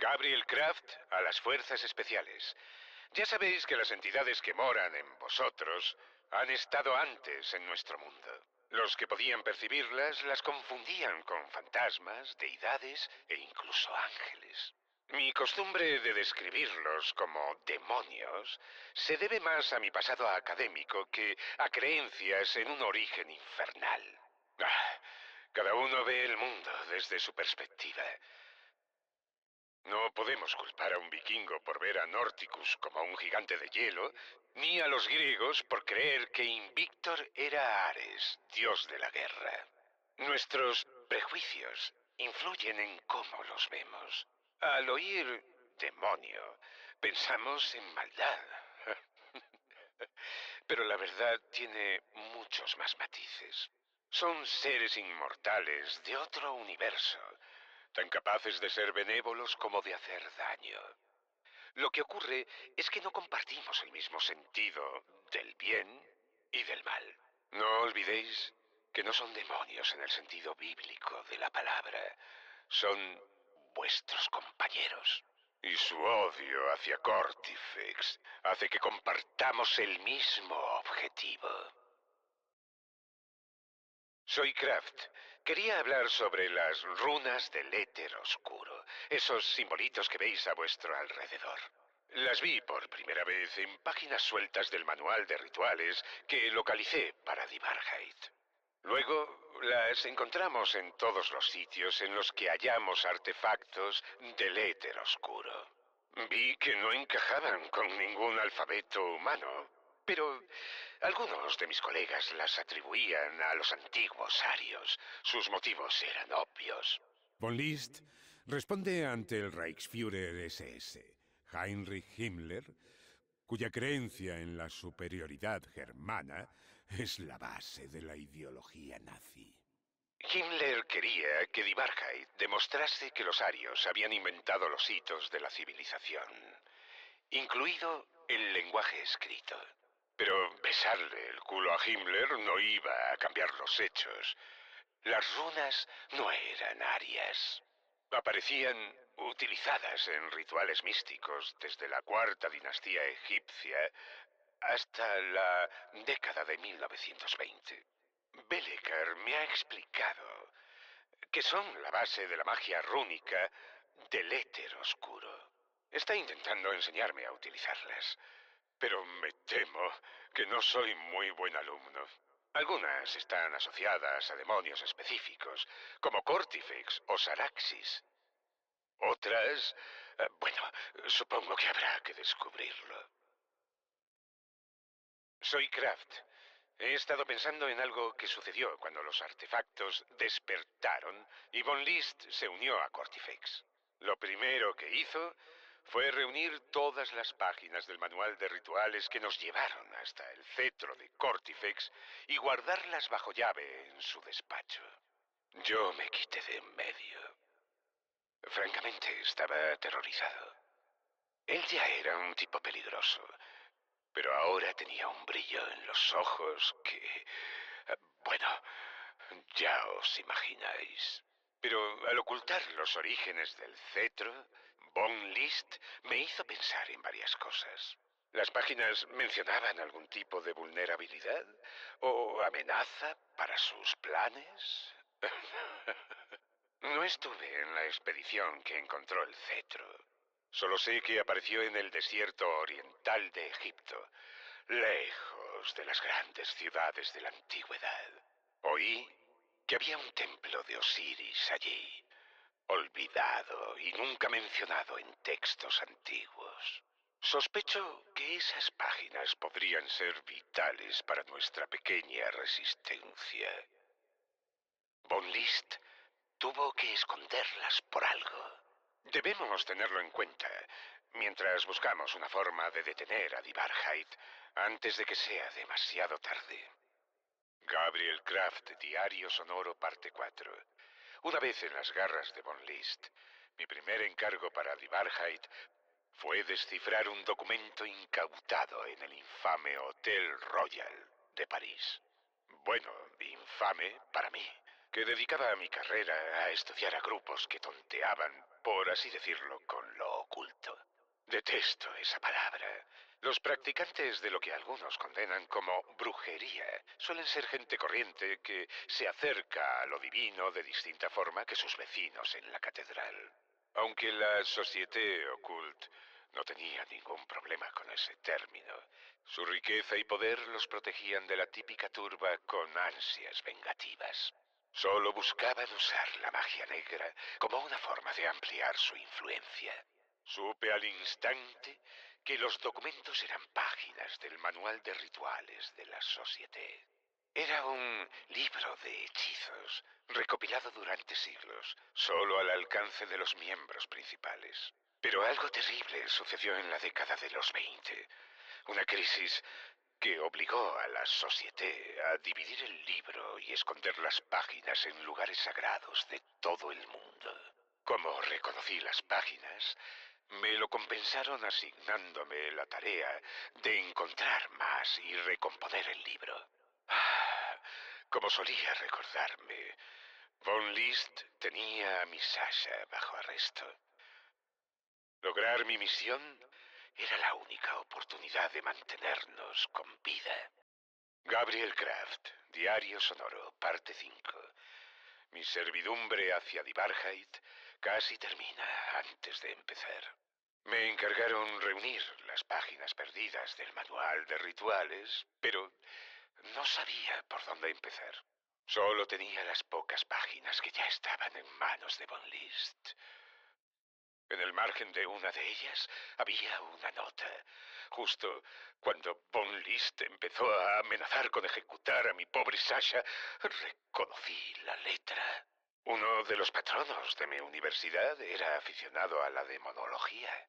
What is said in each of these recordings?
Gabriel Kraft a las Fuerzas Especiales. Ya sabéis que las entidades que moran en vosotros han estado antes en nuestro mundo. Los que podían percibirlas las confundían con fantasmas, deidades e incluso ángeles. Mi costumbre de describirlos como demonios se debe más a mi pasado académico que a creencias en un origen infernal. Cada uno ve el mundo desde su perspectiva. No podemos culpar a un vikingo por ver a Norticus como un gigante de hielo, ni a los griegos por creer que Invictor era Ares, dios de la guerra. Nuestros prejuicios influyen en cómo los vemos. Al oír demonio, pensamos en maldad. Pero la verdad tiene muchos más matices. Son seres inmortales de otro universo, tan capaces de ser benévolos como de hacer daño. Lo que ocurre es que no compartimos el mismo sentido del bien y del mal. No olvidéis que no son demonios en el sentido bíblico de la palabra, son vuestros compañeros. Y su odio hacia Cortifex hace que compartamos el mismo objetivo. Soy Kraft. Quería hablar sobre las runas del éter oscuro, esos simbolitos que veis a vuestro alrededor. Las vi por primera vez en páginas sueltas del manual de rituales que localicé para Divarheit. Luego las encontramos en todos los sitios en los que hallamos artefactos del éter oscuro. Vi que no encajaban con ningún alfabeto humano, pero algunos de mis colegas las atribuían a los antiguos arios. Sus motivos eran obvios. Von List responde ante el Reichsführer SS, Heinrich Himmler, cuya creencia en la superioridad germana es la base de la ideología nazi. Himmler quería que Divarheit demostrase que los arios habían inventado los hitos de la civilización, incluido el lenguaje escrito. Pero besarle el culo a Himmler no iba a cambiar los hechos. Las runas no eran arias. Aparecían utilizadas en rituales místicos desde la cuarta dinastía egipcia hasta la década de 1920. Belleker me ha explicado que son la base de la magia rúnica del éter oscuro. Está intentando enseñarme a utilizarlas, pero me temo que no soy muy buen alumno. Algunas están asociadas a demonios específicos, como Cortifex o Saraxis. Otras, bueno, supongo que habrá que descubrirlo. Soy Kraft. He estado pensando en algo que sucedió cuando los artefactos despertaron y Von List se unió a Cortifex. Lo primero que hizo fue reunir todas las páginas del manual de rituales que nos llevaron hasta el cetro de Cortifex y guardarlas bajo llave en su despacho. Yo me quité de en medio. Francamente, estaba aterrorizado. Él ya era un tipo peligroso, pero ahora tenía un brillo en los ojos que... bueno, ya os imagináis. Pero al ocultar los orígenes del cetro, Von List me hizo pensar en varias cosas. ¿Las páginas mencionaban algún tipo de vulnerabilidad o amenaza para sus planes? No estuve en la expedición que encontró el cetro. Solo sé que apareció en el desierto oriental de Egipto, lejos de las grandes ciudades de la antigüedad. Oí que había un templo de Osiris allí, olvidado y nunca mencionado en textos antiguos. Sospecho que esas páginas podrían ser vitales para nuestra pequeña resistencia. Von List tuvo que esconderlas por algo. Debemos tenerlo en cuenta mientras buscamos una forma de detener a Divarheit antes de que sea demasiado tarde. Gabriel Kraft, Diario Sonoro, parte 4. Una vez en las garras de Von List, mi primer encargo para Divarheit fue descifrar un documento incautado en el infame Hotel Royal de París. Bueno, infame para mí. que dedicaba mi carrera a estudiar a grupos que tonteaban, por así decirlo, con lo oculto. Detesto esa palabra. Los practicantes de lo que algunos condenan como brujería suelen ser gente corriente que se acerca a lo divino de distinta forma que sus vecinos en la catedral. Aunque la Société Occulte no tenía ningún problema con ese término, su riqueza y poder los protegían de la típica turba con ansias vengativas. Solo buscaban usar la magia negra como una forma de ampliar su influencia. Supe al instante que los documentos eran páginas del manual de rituales de la Société. Era un libro de hechizos, recopilado durante siglos, solo al alcance de los miembros principales. Pero algo terrible sucedió en la década de los 20. Una crisis que obligó a la Société a dividir el libro y esconder las páginas en lugares sagrados de todo el mundo. Como reconocí las páginas, me lo compensaron asignándome la tarea de encontrar más y recomponer el libro. Como solía recordarme, Von List tenía a mi Sasha bajo arresto. Lograr mi misión era la única oportunidad de mantenernos con vida. Gabriel Kraft, Diario Sonoro, parte 5. Mi servidumbre hacia Divarhaid casi termina antes de empezar. Me encargaron reunir las páginas perdidas del manual de rituales, pero no sabía por dónde empezar. Solo tenía las pocas páginas que ya estaban en manos de Von List. En el margen de una de ellas había una nota. Justo cuando Von List empezó a amenazar con ejecutar a mi pobre Sasha, reconocí la letra. Uno de los patronos de mi universidad era aficionado a la demonología.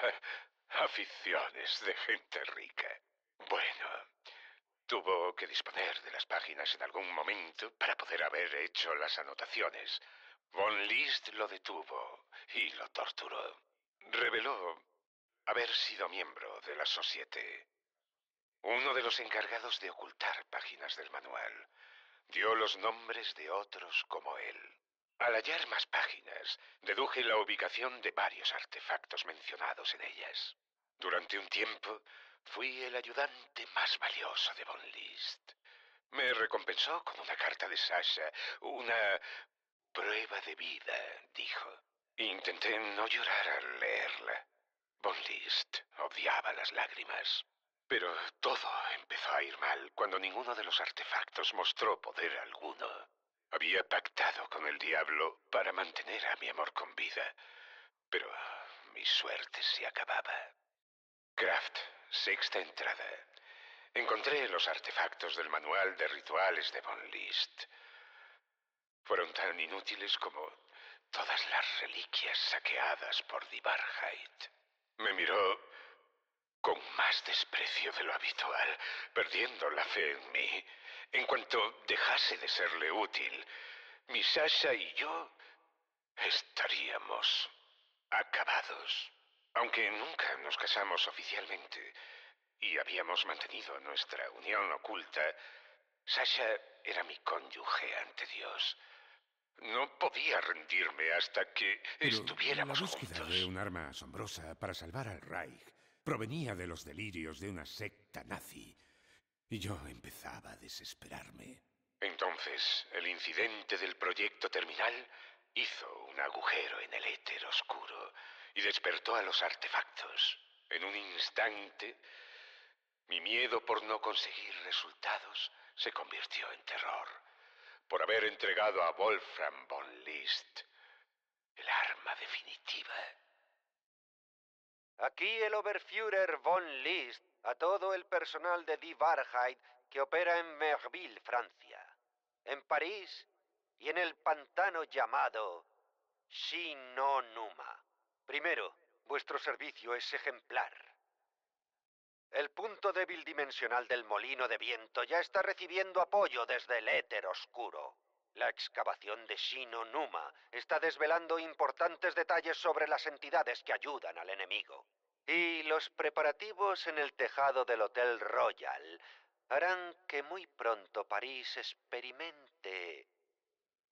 Aficiones de gente rica. Bueno, tuvo que disponer de las páginas en algún momento para poder haber hecho las anotaciones. Von List lo detuvo y lo torturó. Reveló haber sido miembro de la Société. Uno de los encargados de ocultar páginas del manual. Dio los nombres de otros como él. Al hallar más páginas, deduje la ubicación de varios artefactos mencionados en ellas. Durante un tiempo, fui el ayudante más valioso de Von List. Me recompensó con una carta de Sasha, una prueba de vida, dijo. Intenté no llorar al leerla. Von List odiaba las lágrimas. Pero todo empezó a ir mal cuando ninguno de los artefactos mostró poder alguno. Había pactado con el diablo para mantener a mi amor con vida, pero mi suerte se acababa. Kraft, sexta entrada. Encontré los artefactos del manual de rituales de Von List. Fueron tan inútiles como todas las reliquias saqueadas por Divarhaid. Me miró con más desprecio de lo habitual, perdiendo la fe en mí. En cuanto dejase de serle útil, mi Sasha y yo estaríamos acabados. Aunque nunca nos casamos oficialmente y habíamos mantenido nuestra unión oculta, Sasha era mi cónyuge ante Dios. No podía rendirme hasta que Pero estuviéramos la búsqueda juntos. de un arma asombrosa para salvar al Reich provenía de los delirios de una secta nazi, y yo empezaba a desesperarme. Entonces, el incidente del proyecto terminal hizo un agujero en el éter oscuro y despertó a los artefactos. En un instante, mi miedo por no conseguir resultados se convirtió en terror, por haber entregado a Wolfram von List el arma definitiva. Aquí el Oberführer von List a todo el personal de Die Wahrheit que opera en Merville, Francia, en París y en el pantano llamado Shinonuma. Primero, vuestro servicio es ejemplar. El punto débil dimensional del molino de viento ya está recibiendo apoyo desde el éter oscuro. La excavación de Shinonuma está desvelando importantes detalles sobre las entidades que ayudan al enemigo. Y los preparativos en el tejado del Hotel Royal harán que muy pronto París experimente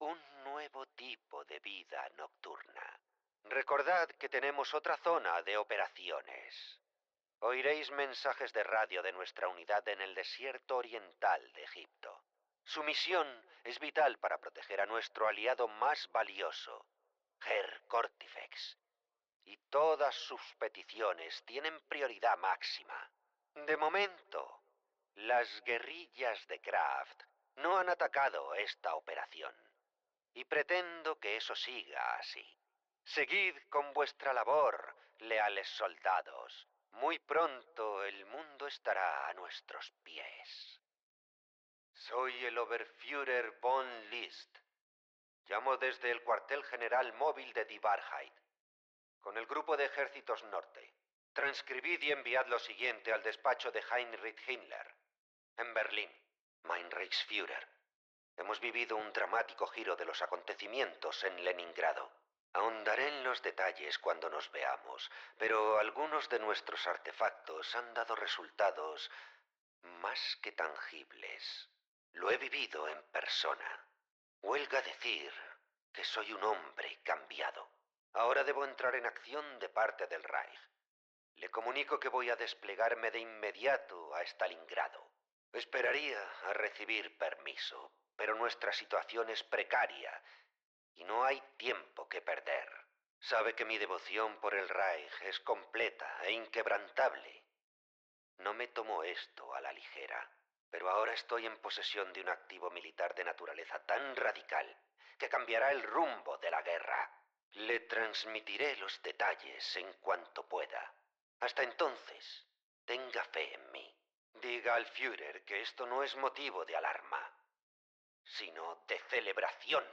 un nuevo tipo de vida nocturna. Recordad que tenemos otra zona de operaciones. Oiréis mensajes de radio de nuestra unidad en el desierto oriental de Egipto. Su misión es vital para proteger a nuestro aliado más valioso, Herr Cortifex. Y todas sus peticiones tienen prioridad máxima. De momento, las guerrillas de Kraft no han atacado esta operación. Y pretendo que eso siga así. Seguid con vuestra labor, leales soldados. Muy pronto el mundo estará a nuestros pies. Soy el Oberführer von List. Llamo desde el cuartel general móvil de Die Wahrheit, con el grupo de ejércitos norte. Transcribid y enviad lo siguiente al despacho de Heinrich Himmler, en Berlín. Mein Reichsführer, hemos vivido un dramático giro de los acontecimientos en Leningrado. Ahondaré en los detalles cuando nos veamos, pero algunos de nuestros artefactos han dado resultados más que tangibles. Lo he vivido en persona. Huelga decir que soy un hombre cambiado. Ahora debo entrar en acción de parte del Reich. Le comunico que voy a desplegarme de inmediato a Stalingrado. Esperaría a recibir permiso, pero nuestra situación es precaria y no hay tiempo que perder. Sabe que mi devoción por el Reich es completa e inquebrantable. No me tomo esto a la ligera, pero ahora estoy en posesión de un activo militar de naturaleza tan radical que cambiará el rumbo de la guerra. Le transmitiré los detalles en cuanto pueda. Hasta entonces, tenga fe en mí. Diga al Führer que esto no es motivo de alarma, sino de celebración.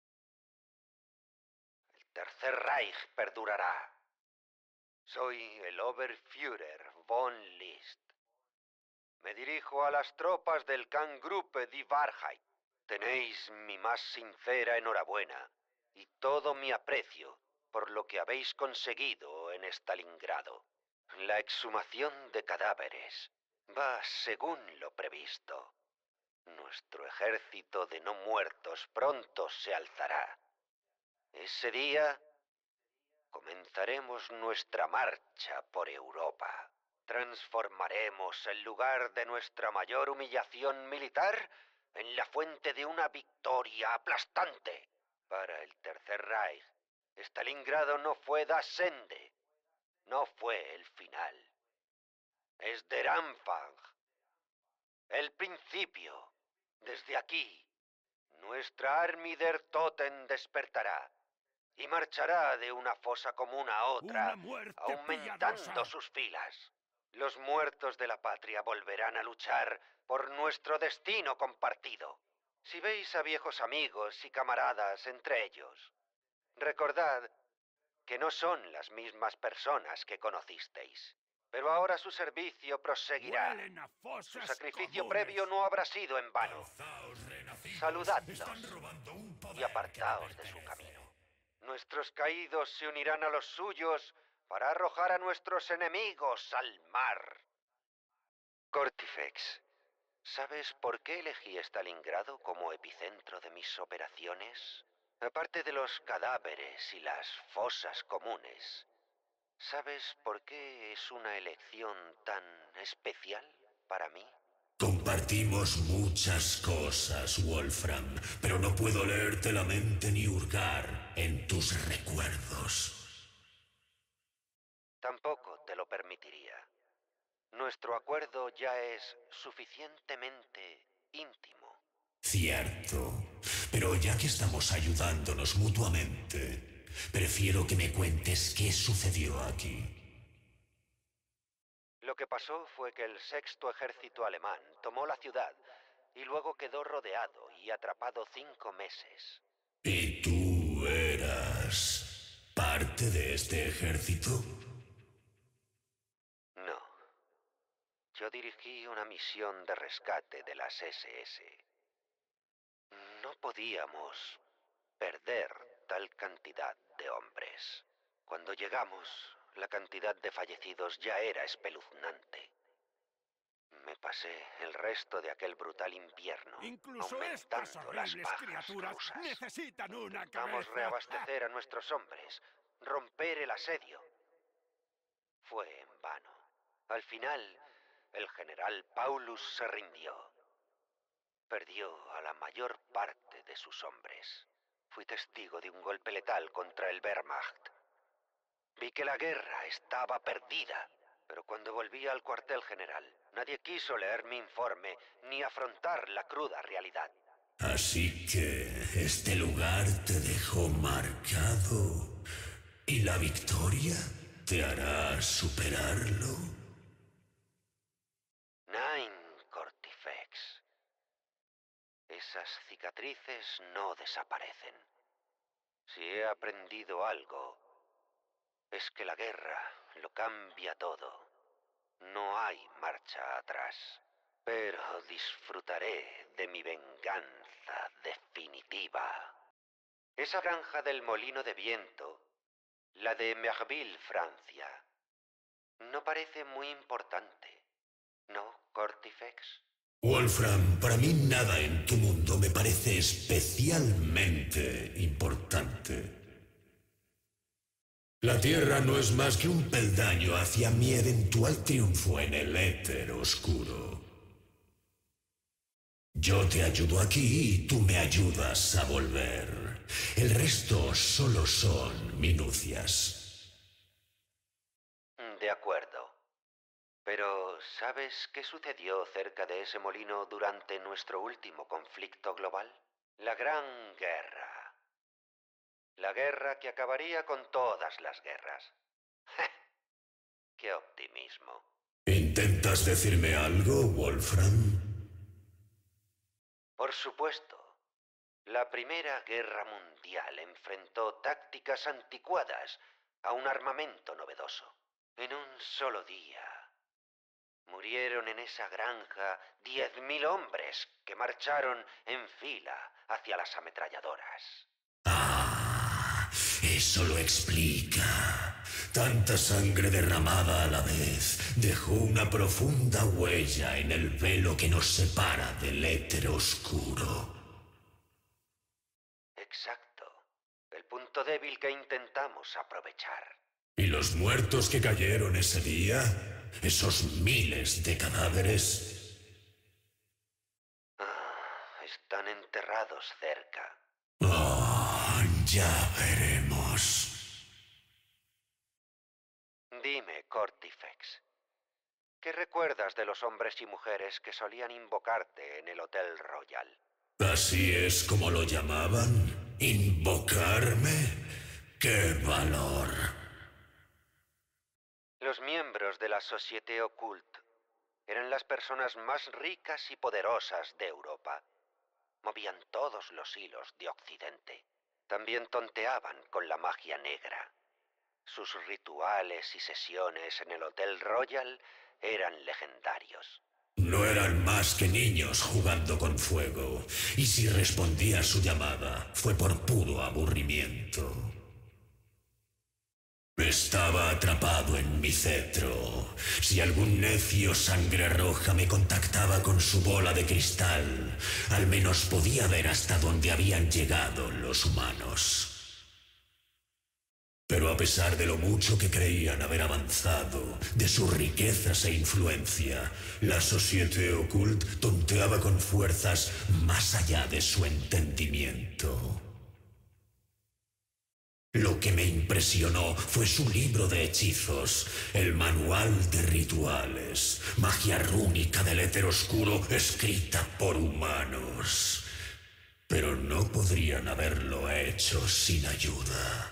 El Tercer Reich perdurará. Soy el Oberführer von List. Me dirijo a las tropas del Kampfgruppe Die Wahrheit. Tenéis mi más sincera enhorabuena y todo mi aprecio por lo que habéis conseguido en Stalingrado. La exhumación de cadáveres va según lo previsto. Nuestro ejército de no muertos pronto se alzará. Ese día comenzaremos nuestra marcha por Europa. Transformaremos el lugar de nuestra mayor humillación militar en la fuente de una victoria aplastante. Para el Tercer Reich, Stalingrado no fue das Ende, no fue el final. Es der Anfang, el principio. Desde aquí, nuestra Army der Toten despertará y marchará de una fosa común a otra, aumentando sus filas. Los muertos de la patria volverán a luchar por nuestro destino compartido. Si veis a viejos amigos y camaradas entre ellos, recordad que no son las mismas personas que conocisteis. Pero ahora su servicio proseguirá. Su sacrificio previo no habrá sido en vano. Saludadlos y apartaos de su camino. Nuestros caídos se unirán a los suyos para arrojar a nuestros enemigos al mar. Cortifex, ¿sabes por qué elegí Stalingrado como epicentro de mis operaciones? Aparte de los cadáveres y las fosas comunes, ¿sabes por qué es una elección tan especial para mí? Compartimos muchas cosas, Wolfram, pero no puedo leerte la mente ni hurgar en tus recuerdos. Tampoco te lo permitiría. Nuestro acuerdo ya es suficientemente íntimo. Cierto, pero ya que estamos ayudándonos mutuamente, prefiero que me cuentes qué sucedió aquí. Lo que pasó fue que el sexto ejército alemán tomó la ciudad y luego quedó rodeado y atrapado 5 meses. ¿Y tú eras parte de este ejército? No. Yo dirigí una misión de rescate de las SS. No podíamos perder tal cantidad de hombres. Cuando llegamos, la cantidad de fallecidos ya era espeluznante. Me pasé el resto de aquel brutal invierno Incluso estas aumentando las horribles bajas criaturas rusas. necesitan una Intentamos cabeza. reabastecer a nuestros hombres, romper el asedio. Fue en vano. Al final, el general Paulus se rindió. Perdió a la mayor parte de sus hombres. Fui testigo de un golpe letal contra el Wehrmacht. Vi que la guerra estaba perdida, pero cuando volví al cuartel general, nadie quiso leer mi informe ni afrontar la cruda realidad. Así que este lugar te dejó marcado y la victoria te hará superarlo. Nine Cortifex. Esas cicatrices no desaparecen. Si he aprendido algo, es que la guerra lo cambia todo. No hay marcha atrás. Pero disfrutaré de mi venganza definitiva. Esa granja del molino de viento, la de Merville, Francia, no parece muy importante, ¿no, Cortifex? Wolfram, para mí nada en tu mundo me parece especialmente importante. La Tierra no es más que un peldaño hacia mi eventual triunfo en el éter oscuro. Yo te ayudo aquí y tú me ayudas a volver. El resto solo son minucias. De acuerdo. Pero, ¿sabes qué sucedió cerca de ese molino durante nuestro último conflicto global? La Gran Guerra. La guerra que acabaría con todas las guerras. ¡Qué optimismo! ¿Intentas decirme algo, Wolfram? Por supuesto. La Primera Guerra Mundial enfrentó tácticas anticuadas a un armamento novedoso. En un solo día murieron en esa granja 10.000 hombres que marcharon en fila hacia las ametralladoras. Ah, eso lo explica. Tanta sangre derramada a la vez dejó una profunda huella en el velo que nos separa del éter oscuro. Exacto. El punto débil que intentamos aprovechar. ¿Y los muertos que cayeron ese día? ¿Esos miles de cadáveres? Están enterrados cerca. Oh, ya veremos. Dime, Cortifex, ¿qué recuerdas de los hombres y mujeres que solían invocarte en el Hotel Royal? ¿Así es como lo llamaban? ¿Invocarme? ¡Qué valor! Los miembros de la Société Occulte eran las personas más ricas y poderosas de Europa. Movían todos los hilos de Occidente. También tonteaban con la magia negra. Sus rituales y sesiones en el Hotel Royal eran legendarios. No eran más que niños jugando con fuego, y si respondía a su llamada fue por puro aburrimiento. Estaba atrapado en mi cetro. Si algún necio sangre roja me contactaba con su bola de cristal, al menos podía ver hasta dónde habían llegado los humanos. Pero a pesar de lo mucho que creían haber avanzado, de sus riquezas e influencia, la Société Occulte tonteaba con fuerzas más allá de su entendimiento. Lo que me impresionó fue su libro de hechizos, el manual de rituales, magia rúnica del éter oscuro escrita por humanos. Pero no podrían haberlo hecho sin ayuda.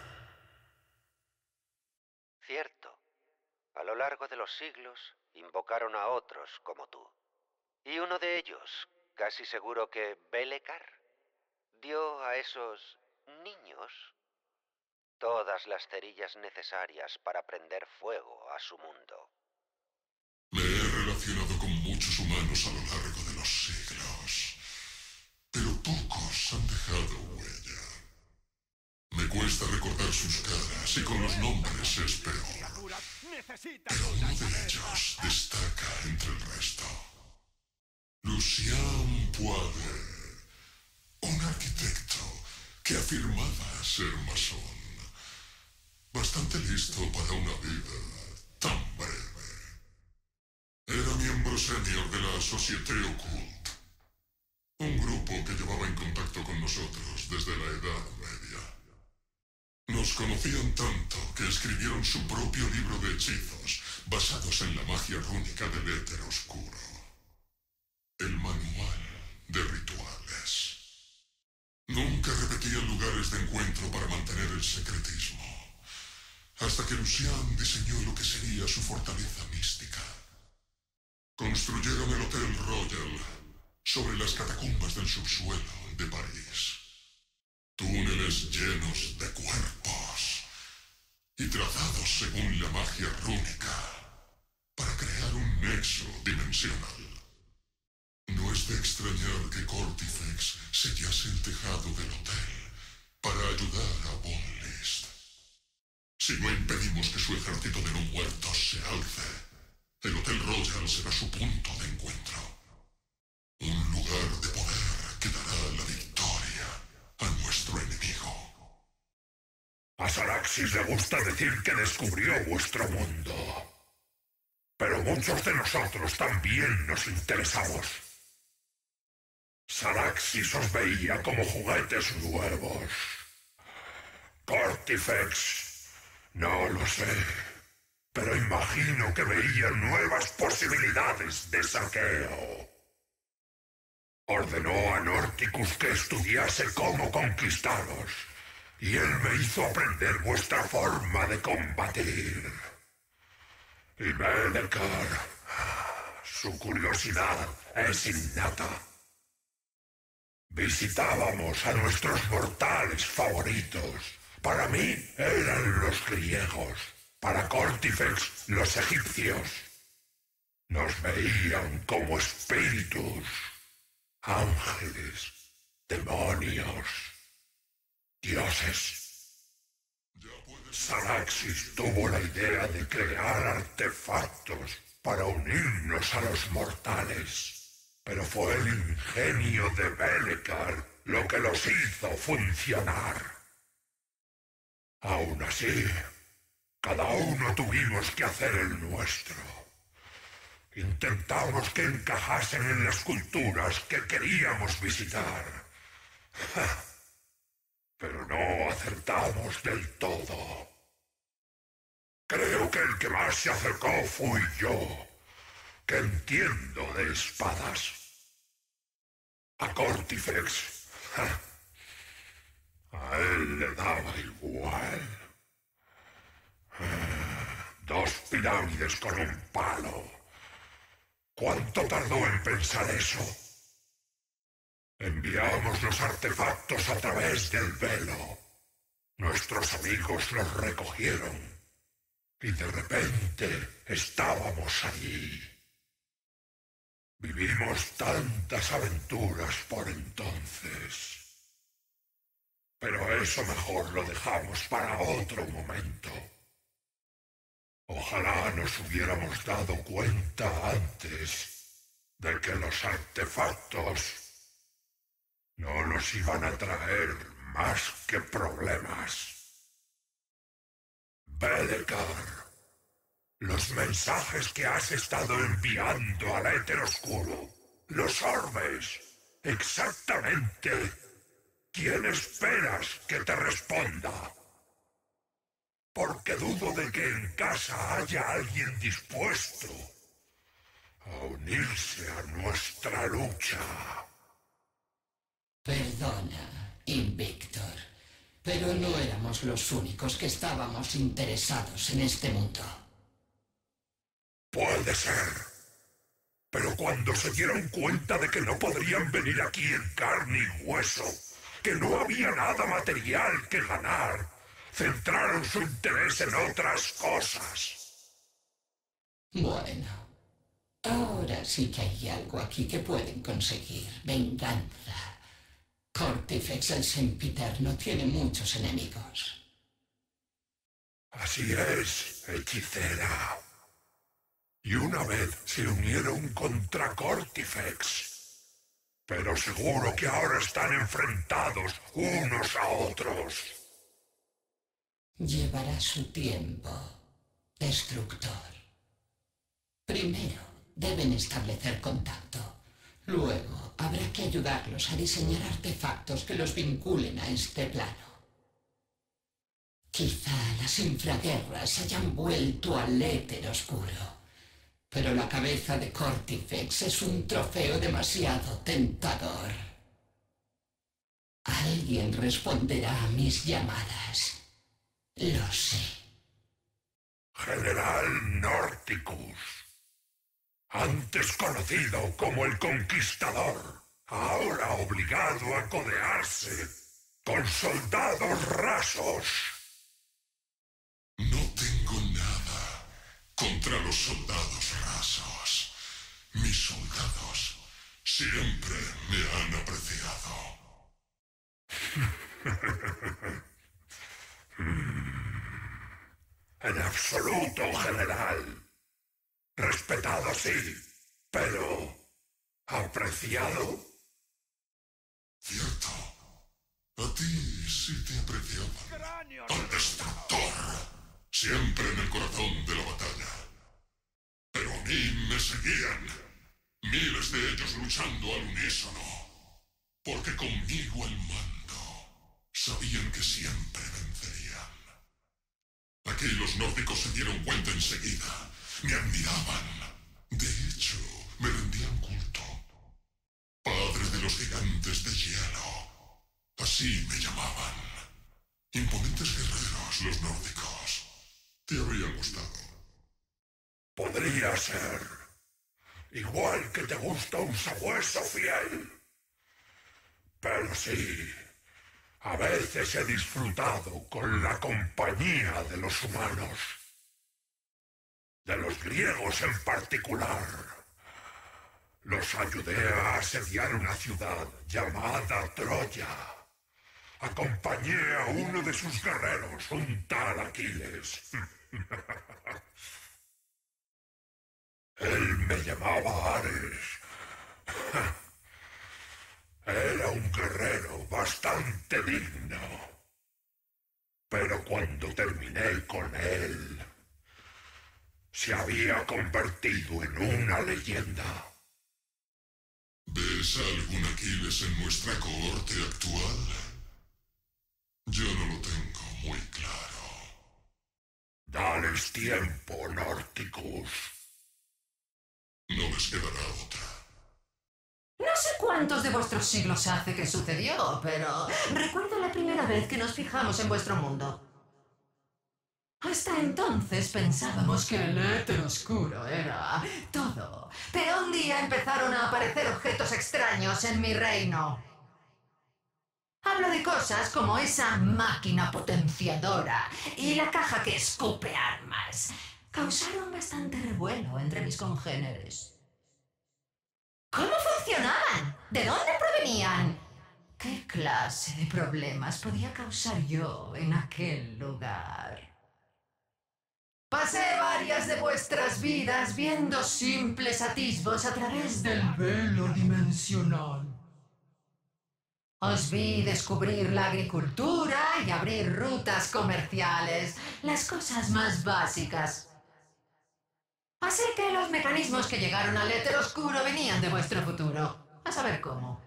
Cierto. A lo largo de los siglos, invocaron a otros como tú. Y uno de ellos, casi seguro que Belecar, dio a esos niños todas las cerillas necesarias para prender fuego a su mundo. Me he relacionado con muchos humanos a lo largo de los siglos, pero pocos han dejado huella. Me cuesta recordar sus caras y con los nombres es peor. Pero uno de ellos destaca entre el resto. Lucien Poiret, un arquitecto que afirmaba ser masón. Bastante listo para una vida tan breve. Era miembro senior de la Société Occulte, un grupo que llevaba en contacto con nosotros desde la Edad Media. Nos conocían tanto que escribieron su propio libro de hechizos basados en la magia rúnica del éter oscuro. El manual de rituales. Nunca repetían lugares de encuentro para mantener el secretismo, hasta que Lucien diseñó lo que sería su fortaleza mística. Construyeron el Hotel Royal sobre las catacumbas del subsuelo de París. Túneles llenos de cuerpos y trazados según la magia rúnica para crear un nexo dimensional. No es de extrañar que Cortifex sellase el tejado del hotel para ayudar a Von List. Si no impedimos que su ejército de no muertos se alce, el Hotel Royal será su punto de encuentro. Un lugar de poder que dará la victoria a nuestro enemigo. A Saraxis le gusta decir que descubrió vuestro mundo. Pero muchos de nosotros también nos interesamos. Saraxis os veía como juguetes nuevos. Cortifex, no lo sé, pero imagino que veía nuevas posibilidades de saqueo. Ordenó a Norticus que estudiase cómo conquistaros, y él me hizo aprender vuestra forma de combatir. Y Belekar, su curiosidad es innata. Visitábamos a nuestros mortales favoritos. Para mí eran los griegos, para Cortifex los egipcios. Nos veían como espíritus, ángeles, demonios, dioses. Saraxis tuvo la idea de crear artefactos para unirnos a los mortales. Pero fue el ingenio de Belekar lo que los hizo funcionar. Aún así, cada uno tuvimos que hacer el nuestro. Intentamos que encajasen en las culturas que queríamos visitar. Pero no acertamos del todo. Creo que el que más se acercó fui yo, que entiendo de espadas. A Cortifex, a él le daba igual. 2 pirámides con un palo. ¿Cuánto tardó en pensar eso? Enviamos los artefactos a través del velo. Nuestros amigos los recogieron. Y de repente estábamos allí. Vivimos tantas aventuras por entonces. Pero eso mejor lo dejamos para otro momento. Ojalá nos hubiéramos dado cuenta antes de que los artefactos no nos iban a traer más que problemas. Belekar, los mensajes que has estado enviando al éter oscuro, los orbes, exactamente, ¿quién esperas que te responda? Porque dudo de que en casa haya alguien dispuesto a unirse a nuestra lucha. Perdona, Invictor, pero no éramos los únicos que estábamos interesados en este mundo. Puede ser. Pero cuando se dieron cuenta de que no podrían venir aquí en carne y hueso, que no había nada material que ganar, centraron su interés en otras cosas. Bueno, ahora sí que hay algo aquí que pueden conseguir. Venganza. Cortifex el Sempiterno tiene muchos enemigos. Así es, hechicera. Y una vez se unieron contra Cortifex. Pero seguro que ahora están enfrentados unos a otros. Llevará su tiempo, Destructor. Primero, deben establecer contacto. Luego, habrá que ayudarlos a diseñar artefactos que los vinculen a este plano. Quizá las infraguerras hayan vuelto al éter oscuro. Pero la cabeza de Cortifex es un trofeo demasiado tentador. Alguien responderá a mis llamadas. Lo sé. General Norticus, antes conocido como el Conquistador, ahora obligado a codearse con soldados rasos. No tengo nada contra los soldados rasos. Mis soldados siempre me han apreciado. En absoluto, general. Respetado sí, pero ¿apreciado? Cierto. A ti sí te apreciaba. Al destructor. Siempre en el corazón de la batalla. Pero a mí me seguían. Miles de ellos luchando al unísono. Porque conmigo al mando. Sabían que siempre vencerían. Aquí los nórdicos se dieron cuenta enseguida. Me admiraban. De hecho, me rendían culto. Padre de los gigantes de hielo. Así me llamaban. Imponentes guerreros los nórdicos. Te habría gustado. Podría ser. Igual que te gusta un sabueso fiel. Pero sí, a veces he disfrutado con la compañía de los humanos. De los griegos en particular. Los ayudé a asediar una ciudad llamada Troya. Acompañé a uno de sus guerreros, un tal Aquiles. Él me llamaba Ares. Era un guerrero bastante digno. Pero cuando terminé con él, se había convertido en una leyenda. ¿Ves a algún Aquiles en nuestra cohorte actual? Yo no lo tengo muy claro. Dales tiempo, Norticus. No les quedará otra. No sé cuántos de vuestros siglos hace que sucedió, pero recuerdo la primera vez que nos fijamos en vuestro mundo. Hasta entonces pensábamos que el éter oscuro era todo, pero un día empezaron a aparecer objetos extraños en mi reino. Hablo de cosas como esa máquina potenciadora y la caja que escupe armas. Causaron bastante revuelo entre mis congéneres. ¿Cómo funcionaban? ¿De dónde provenían? ¿Qué clase de problemas podía causar yo en aquel lugar? Pasé varias de vuestras vidas viendo simples atisbos a través del velo dimensional. Os vi descubrir la agricultura y abrir rutas comerciales, las cosas más básicas. Así que los mecanismos que llegaron al éter oscuro venían de vuestro futuro. A saber cómo.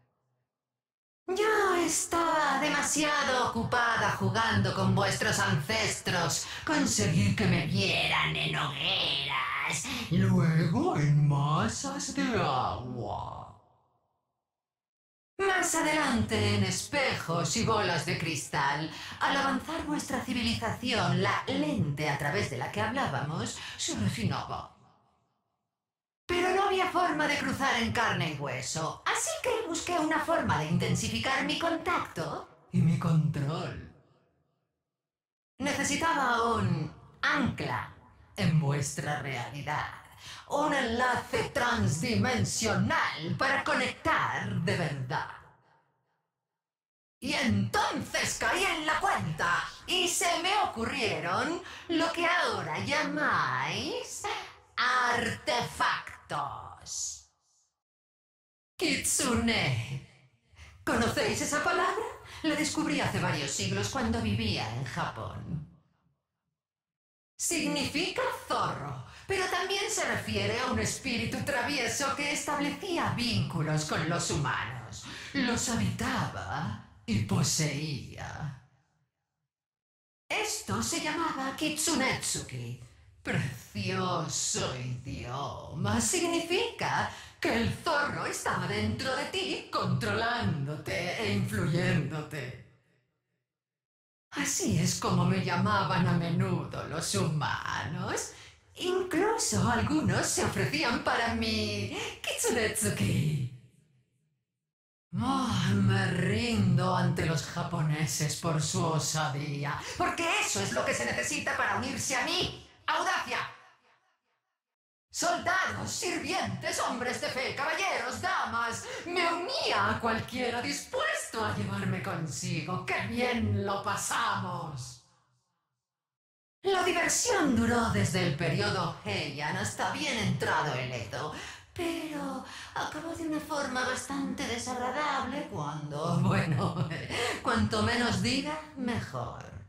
Yo estaba demasiado ocupada jugando con vuestros ancestros. Conseguí que me vieran en hogueras, luego en masas de agua. Más adelante, en espejos y bolas de cristal, al avanzar nuestra civilización, la lente a través de la que hablábamos se refinaba. Pero no había forma de cruzar en carne y hueso, así que busqué una forma de intensificar mi contacto y mi control. Necesitaba un ancla en vuestra realidad. Un enlace transdimensional para conectar de verdad. Y entonces caí en la cuenta y se me ocurrieron lo que ahora llamáis artefactos. Kitsune. ¿Conocéis esa palabra? La descubrí hace varios siglos cuando vivía en Japón. Significa zorro, pero también se refiere a un espíritu travieso que establecía vínculos con los humanos, los habitaba y poseía. Esto se llamaba Kitsunetsuki. Precioso idioma. Significa que el zorro estaba dentro de ti, controlándote e influyéndote. Así es como me llamaban a menudo los humanos. Incluso algunos se ofrecían para mi Kitsunetsuki. Me rindo ante los japoneses por su osadía, porque eso es lo que se necesita para unirse a mí. ¡Audacia! Soldados, sirvientes, hombres de fe, caballeros, damas. Me unía a cualquiera dispuesto a llevarme consigo. ¡Qué bien lo pasamos! La diversión duró desde el periodo Heian hasta bien entrado el Edo, pero acabó de una forma bastante desagradable cuando, bueno, cuanto menos diga, mejor.